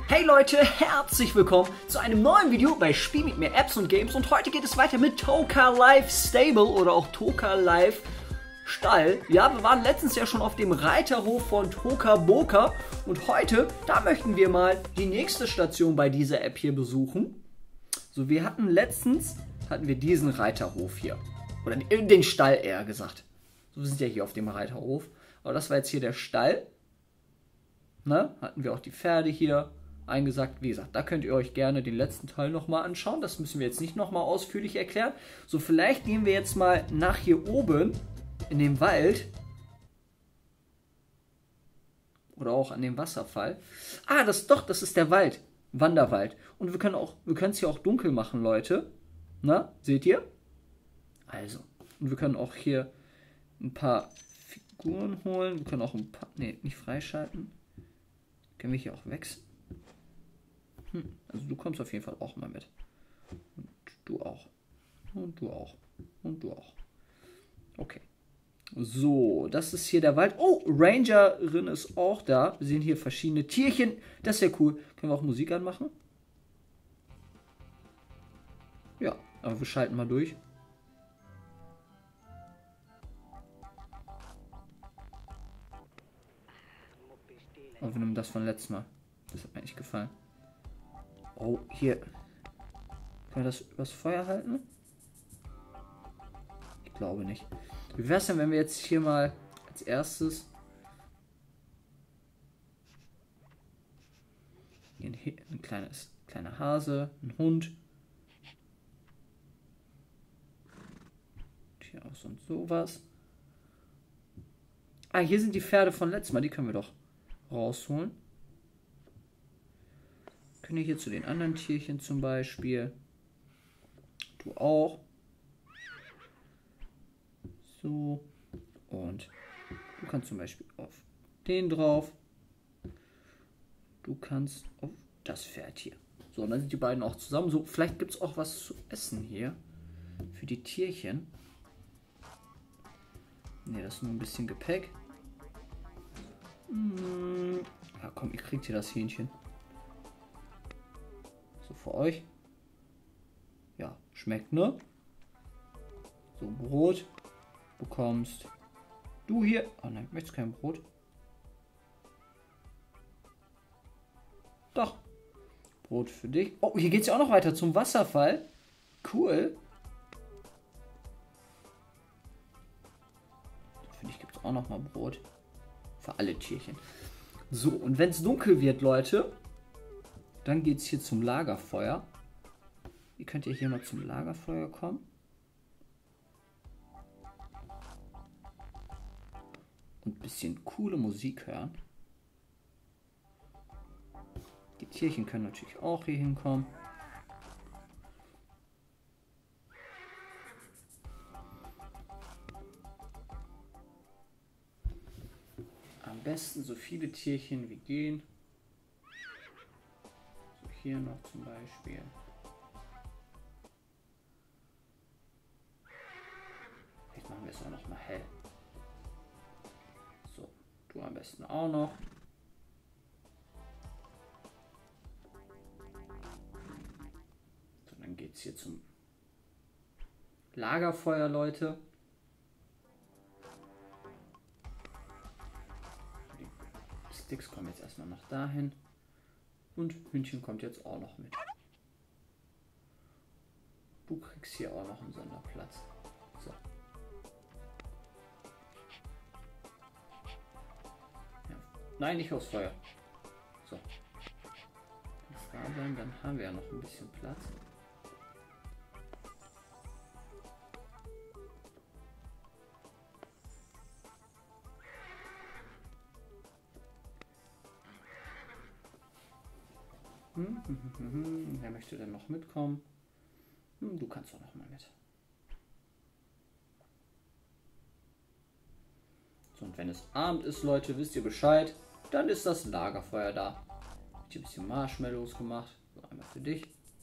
Hey Leute, herzlich willkommen zu einem neuen Video bei Spiel mit mir Apps und Games und heute geht es weiter mit Toca Life Stable oder auch Toca Life Stall. Ja, wir waren letztens ja schon auf dem Reiterhof von Toca Boca und heute, da möchten wir mal die nächste Station bei dieser App hier besuchen. So, wir hatten letztens, wir diesen Reiterhof hier, oder den Stall eher gesagt. So, wir sind ja hier auf dem Reiterhof, aber das war jetzt hier der Stall. Ne? Hatten wir auch die Pferde hier eingesagt. Wie gesagt, da könnt ihr euch gerne den letzten Teil nochmal anschauen. Das müssen wir jetzt nicht nochmal ausführlich erklären. So, vielleicht gehen wir jetzt mal nach hier oben in den Wald. Oder auch an dem Wasserfall. Ah, das ist der Wald. Wanderwald. Und wir können es hier auch dunkel machen, Leute. Na, seht ihr? Also, und wir können auch hier ein paar Figuren holen. Wir können auch ein paar, nee, nicht freischalten. Können wir hier auch wechseln? Also du kommst auf jeden Fall auch mal mit. Und du auch. Und du auch. Und du auch. Okay. So, das ist hier der Wald. Oh, Rangerin ist auch da. Wir sehen hier verschiedene Tierchen. Das ist ja cool. Können wir auch Musik anmachen? Ja, aber wir schalten mal durch. Aber wir nehmen das von letztem Mal. Das hat mir nicht gefallen. Oh, hier. Können wir das übers Feuer halten? Ich glaube nicht. Wie wäre es denn, wenn wir jetzt hier mal als erstes hier ein kleiner Hase, ein Hund. Und hier auch so und sowas. Ah, hier sind die Pferde von letztem Mal. Die können wir doch rausholen. Können wir hier zu den anderen Tierchen zum Beispiel. Du auch. So. Und du kannst zum Beispiel auf den drauf. Du kannst auf das Pferd hier. So, und dann sind die beiden auch zusammen. So, vielleicht gibt es auch was zu essen hier. Für die Tierchen. Ne, das ist nur ein bisschen Gepäck. Ja, komm, ihr kriegt hier das Hähnchen. So, für euch. Ja, schmeckt, ne? So, Brot bekommst du hier. Oh nein, möchtest kein Brot? Doch. Brot für dich. Oh, hier geht es ja auch noch weiter zum Wasserfall. Cool. Für dich gibt es auch noch mal Brot. Für alle Tierchen. So, und wenn es dunkel wird, Leute, dann geht es hier zum Lagerfeuer. Ihr könnt ja hier mal zum Lagerfeuer kommen. Und ein bisschen coole Musik hören. Die Tierchen können natürlich auch hier hinkommen. Am besten so viele Tierchen wie gehen. So hier noch zum Beispiel. Jetzt machen wir es auch noch mal hell. So, du am besten auch noch. So, dann geht es hier zum Lagerfeuer, Leute. Sticks kommen jetzt erstmal noch dahin. Und Hühnchen kommt jetzt auch noch mit. Du kriegst hier auch noch einen Sonderplatz. So. Ja. Nein, nicht aufs Feuer. So. Dann haben wir ja noch ein bisschen Platz. Wer möchte denn noch mitkommen? Du kannst auch noch mal mit. So, und wenn es Abend ist, Leute, wisst ihr Bescheid, dann ist das Lagerfeuer da. Ich habe ein bisschen Marshmallows gemacht. So, einmal für dich.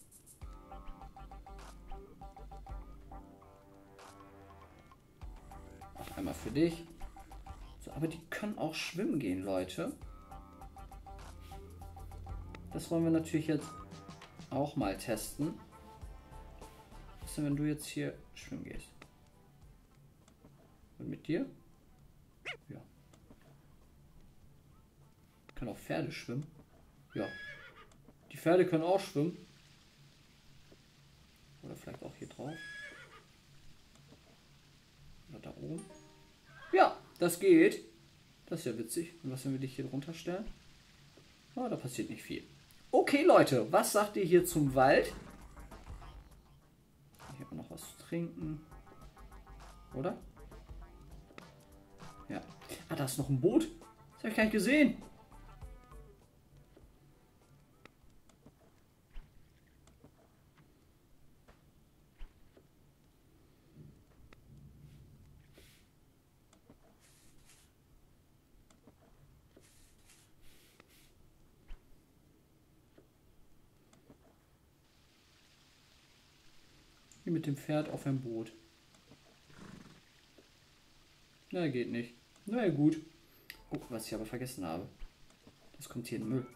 Auch einmal für dich. So, aber die können auch schwimmen gehen, Leute. Das wollen wir natürlich jetzt auch mal testen. Was ist denn, wenn du jetzt hier schwimmen gehst? Und mit dir? Ja. Können auch Pferde schwimmen. Ja. Die Pferde können auch schwimmen. Oder vielleicht auch hier drauf. Oder da oben. Ja, das geht. Das ist ja witzig. Und was, wenn wir dich hier drunter stellen? Oh, da passiert nicht viel. Okay, Leute, was sagt ihr hier zum Wald? Hier noch was zu trinken. Oder? Ja. Ah, da ist noch ein Boot. Das habe ich gar nicht gesehen. Hier mit dem Pferd auf einem Boot. Na, geht nicht. Na ja, gut. Oh, was ich aber vergessen habe. Das kommt hier in den Müll.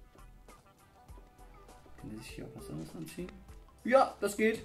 Kann der sich hier auch was anderes anziehen? Ja, das geht.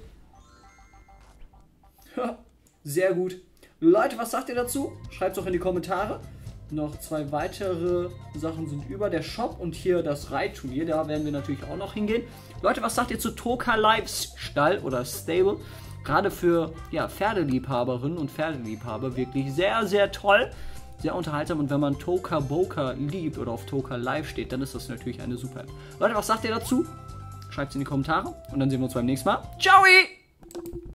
Sehr gut. Leute, was sagt ihr dazu? Schreibt es doch in die Kommentare. Noch 2 weitere Sachen sind über. Der Shop und hier das Reitturnier. Da werden wir natürlich auch noch hingehen. Leute, was sagt ihr zu Toka Lives Stall oder Stable? Gerade für ja, Pferdeliebhaberinnen und Pferdeliebhaber wirklich sehr, sehr toll. Sehr unterhaltsam. Und wenn man Toka Boka liebt oder auf Toka Live steht, dann ist das natürlich eine super App. Leute, was sagt ihr dazu? Schreibt es in die Kommentare. Und dann sehen wir uns beim nächsten Mal. Ciao!